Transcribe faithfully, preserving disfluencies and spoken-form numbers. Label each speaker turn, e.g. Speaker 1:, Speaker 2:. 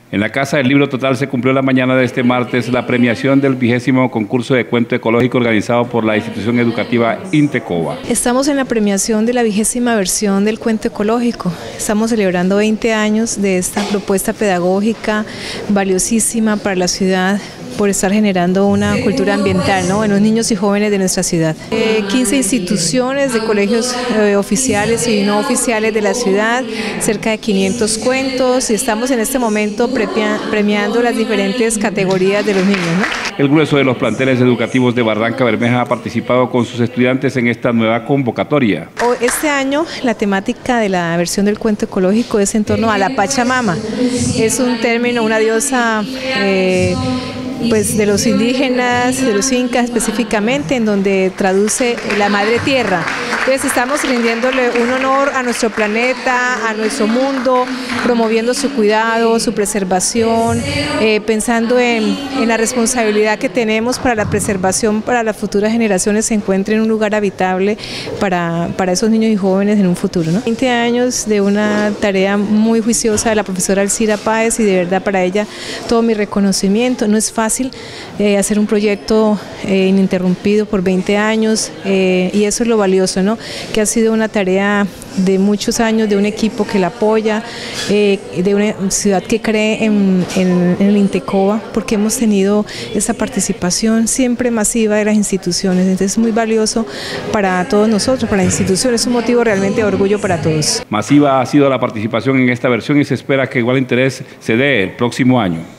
Speaker 1: En la Casa del Libro Total se cumplió la mañana de este martes la premiación del vigésimo concurso de cuento ecológico organizado por la institución educativa Intecoba.
Speaker 2: Estamos en la premiación de la vigésima versión del cuento ecológico. Estamos celebrando veinte años de esta propuesta pedagógica valiosísima para la ciudad, por estar generando una cultura ambiental, ¿no?, en los niños y jóvenes de nuestra ciudad. Eh, quince instituciones de colegios eh, oficiales y no oficiales de la ciudad, cerca de quinientos cuentos, y estamos en este momento premia, premiando las diferentes categorías de los niños, ¿no?
Speaker 1: El grueso de los planteles educativos de Barranca Bermeja ha participado con sus estudiantes en esta nueva convocatoria.
Speaker 2: Este año la temática de la versión del cuento ecológico es en torno a la Pachamama. Es un término, una diosa eh, pues de los indígenas, de los incas específicamente, en donde traduce la madre tierra. Entonces estamos rindiéndole un honor a nuestro planeta, a nuestro mundo, promoviendo su cuidado, su preservación, eh, pensando en, en la responsabilidad que tenemos para la preservación, para las futuras generaciones se encuentren en un lugar habitable para, para esos niños y jóvenes en un futuro, ¿no? veinte años de una tarea muy juiciosa de la profesora Alcira Páez, y de verdad para ella todo mi reconocimiento. No es fácil eh, hacer un proyecto eh, ininterrumpido por veinte años eh, y eso es lo valioso, ¿no?, que ha sido una tarea de muchos años, de un equipo que la apoya, eh, de una ciudad que cree en, en, en el Intecoba, porque hemos tenido esa participación siempre masiva de las instituciones. Entonces es muy valioso para todos nosotros, para las instituciones, es un motivo realmente de orgullo para todos.
Speaker 1: Masiva ha sido la participación en esta versión y se espera que igual interés se dé el próximo año.